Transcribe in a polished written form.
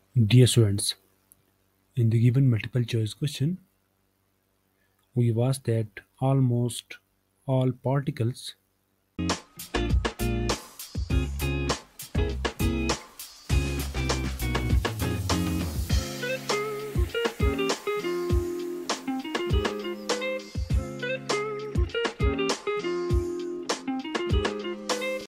Dear students, in the given multiple choice question, we asked that almost all particles